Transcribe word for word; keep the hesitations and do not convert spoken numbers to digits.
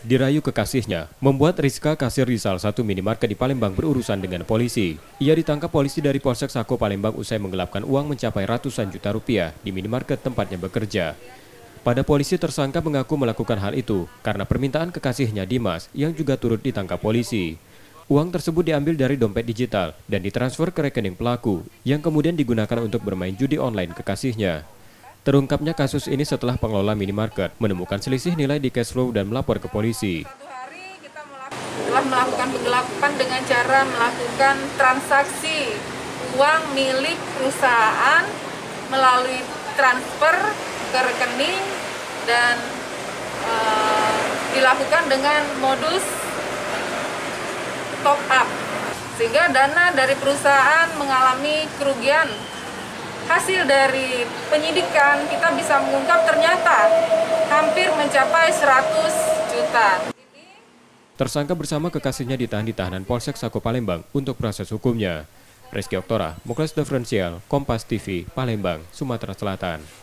Dirayu kekasihnya, membuat Rizka, kasir di salah satu minimarket di Palembang, berurusan dengan polisi. Ia ditangkap polisi dari Polsek Sako Palembang usai menggelapkan uang mencapai ratusan juta rupiah di minimarket tempatnya bekerja. Pada polisi, tersangka mengaku melakukan hal itu karena permintaan kekasihnya Dimas yang juga turut ditangkap polisi. Uang tersebut diambil dari dompet digital dan ditransfer ke rekening pelaku yang kemudian digunakan untuk bermain judi online kekasihnya. Terungkapnya kasus ini setelah pengelola minimarket menemukan selisih nilai di cash flow dan melapor ke polisi. Satu hari kita telah melakukan penggelapan dengan cara melakukan transaksi uang milik perusahaan melalui transfer ke rekening dan uh, dilakukan dengan modus top up, sehingga dana dari perusahaan mengalami kerugian. Hasil dari penyidikan kita bisa mengungkap ternyata hampir mencapai seratus juta. Tersangka bersama kekasihnya ditahan di tahanan Polsek Sako Palembang untuk proses hukumnya. Rizky Oktora, Muklas Diferensial, Kompas T V, Palembang, Sumatera Selatan.